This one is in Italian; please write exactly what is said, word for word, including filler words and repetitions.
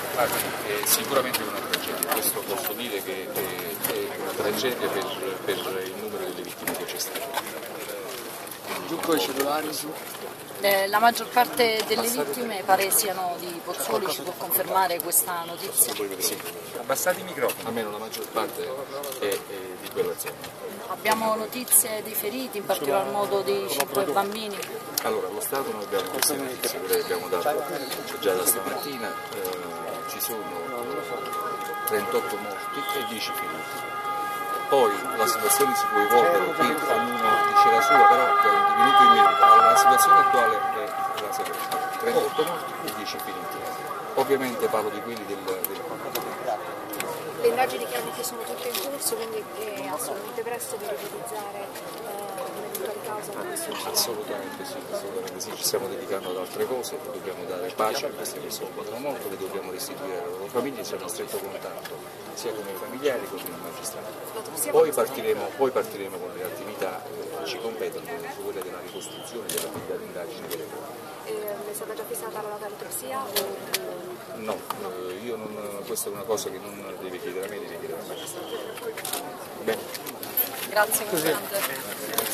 Ah, è sicuramente una tragedia, questo posso dire che è, è una tragedia per, per il numero delle vittime che c'è stato. Giucco i cellulari su. Eh, la maggior parte delle vittime pare siano di Pozzuoli, ci può confermare questa notizia? Sì, abbassate i microfoni. Almeno la maggior parte è, è di quella zona. Abbiamo notizie di feriti, in particolar modo di cinque bambini? Allora, allo Stato noi abbiamo queste notizie, che le abbiamo dato già da stamattina, eh, ci sono trentotto morti e dieci feriti. Poi la situazione si può evolvere, qui ognuno dice la sua, però di minuto in minuto. Allora, la situazione attuale è la seguente, trentotto morti e dieci feriti. Ovviamente parlo di quelli del... del... Le indagini che sono tutte in corso, quindi è assolutamente presto per ipotizzare un'eventuale causa di questo incidente. Assolutamente sì, assolutamente sì, ci stiamo dedicando ad altre cose, dobbiamo dare pace a queste persone che sono morte, le dobbiamo restituire alle loro famiglie, siamo in stretto contatto sia con i familiari che con i magistrati. Poi partiremo, poi partiremo con le attività che ci competono, su quelle della ricostruzione dell'attività di indagine delle cose. È stata già fissata la data d'autopsia? No, no. Io non, questa è una cosa che non deve chiedere a me, deve chiedere al magistrato. Bene. Grazie, Comandante.